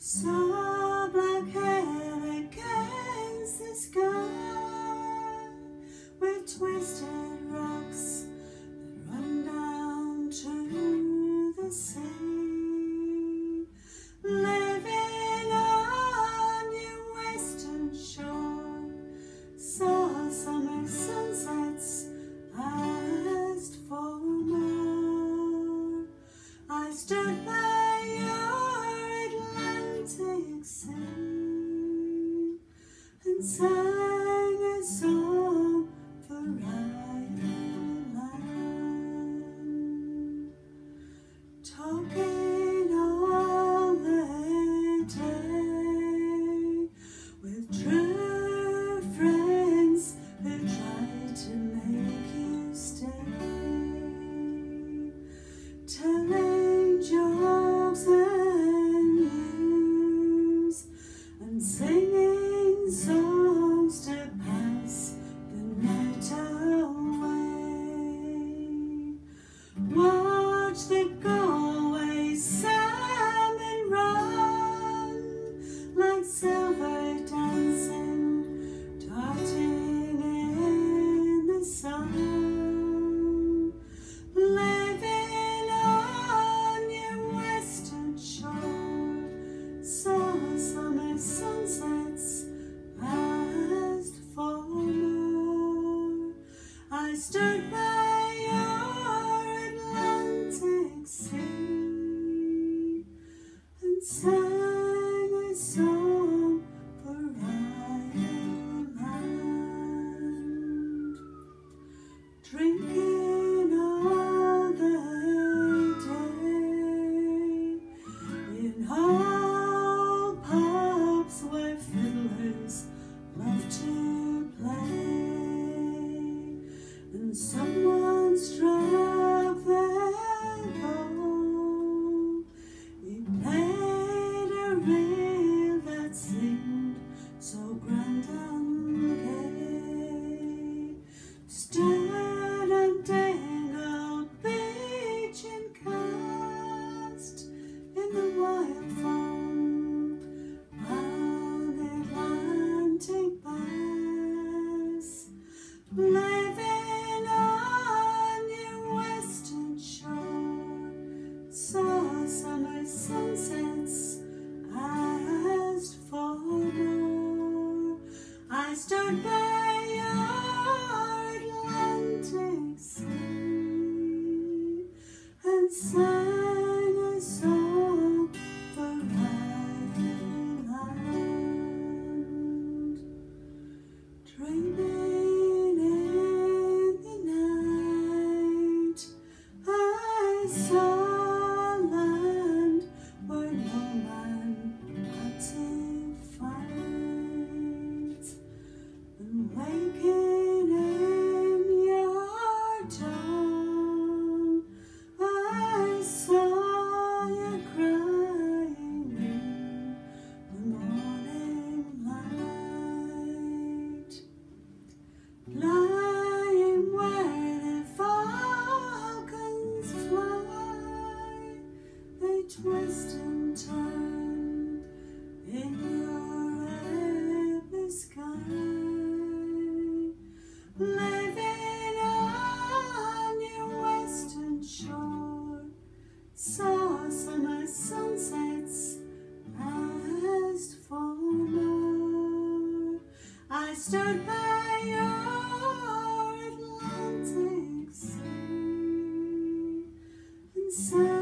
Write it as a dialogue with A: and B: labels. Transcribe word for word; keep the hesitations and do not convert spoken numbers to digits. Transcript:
A: Saw black hair against the sky, with twisted rocks that run down to the sea. Living on your western shore, saw summer sunsets, asked for more. I stood by your Atlantic sea and sang a song for Ireland, talking all the day with true friends who try to make you stay, telling jokes and news and singing songs to pass the night away. Watch the Galway salmon run like silver dancing, darting in the sun. Living on your western shore, saw summer sunsets, asked for more. I stood by your Atlantic sea and sang a song for Ireland, drinking all the day in old pubs where fiddlers love to play, and someone struck their bow. He played a reel that seemed so grand and gay, stood on Dingle Beach and cast in the wild foam on the Atlantic bass. Living on your western shore, saw summer sunsets, asked for more. I stood by your Atlantic sea and sang a song for Ireland, dreaming in the night. I saw land where no man had to fight, and waking in your dawn, I saw you crying in the morning light, lying where the falcons fly. They twist and turn in your every sky. Living on your western shore, saw summer sunsets, asked for more. I stood by your Atlantic sea and sang